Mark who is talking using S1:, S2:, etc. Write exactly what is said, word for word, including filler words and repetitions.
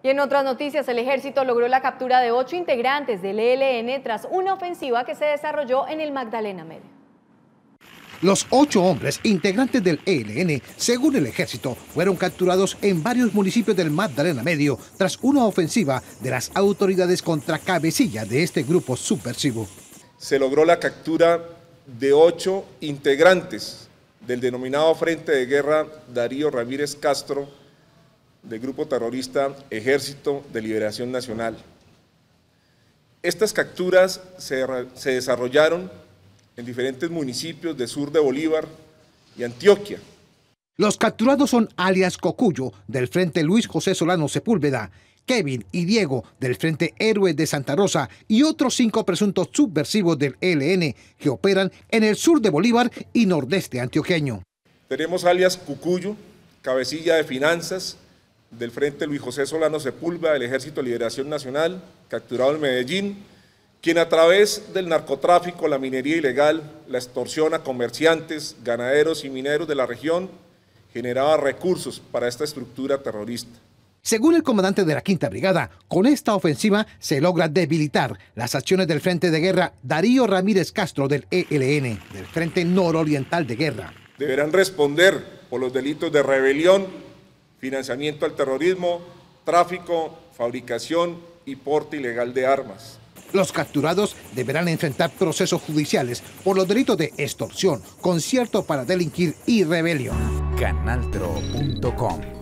S1: Y en otras noticias, el ejército logró la captura de ocho integrantes del E L N tras una ofensiva que se desarrolló en el Magdalena Medio.
S2: Los ocho hombres integrantes del E L N, según el ejército, fueron capturados en varios municipios del Magdalena Medio tras una ofensiva de las autoridades contra cabecilla de este grupo subversivo.
S3: Se logró la captura de ocho integrantes del denominado Frente de Guerra Darío Ramírez Castro, del grupo terrorista Ejército de Liberación Nacional. Estas capturas se, se desarrollaron en diferentes municipios de sur de Bolívar y Antioquia.
S2: Los capturados son alias Cocuyo, del Frente Luis José Solano Sepúlveda, Kevin y Diego, del Frente Héroes de Santa Rosa, y otros cinco presuntos subversivos del E L N que operan en el sur de Bolívar y nordeste antioqueño.
S3: Tenemos alias Cucuyo, cabecilla de finanzas del Frente Luis José Solano Sepúlveda del Ejército de Liberación Nacional, capturado en Medellín, quien a través del narcotráfico, la minería ilegal, la extorsión a comerciantes, ganaderos y mineros de la región, generaba recursos para esta estructura terrorista.
S2: Según el comandante de la Quinta Brigada, con esta ofensiva se logra debilitar las acciones del Frente de Guerra Darío Ramírez Castro del E L N, del Frente Nororiental de Guerra.
S3: Deberán responder por los delitos de rebelión, financiamiento al terrorismo, tráfico, fabricación y porte ilegal de armas.
S2: Los capturados deberán enfrentar procesos judiciales por los delitos de extorsión, concierto para delinquir y rebelión.
S4: canal tro punto com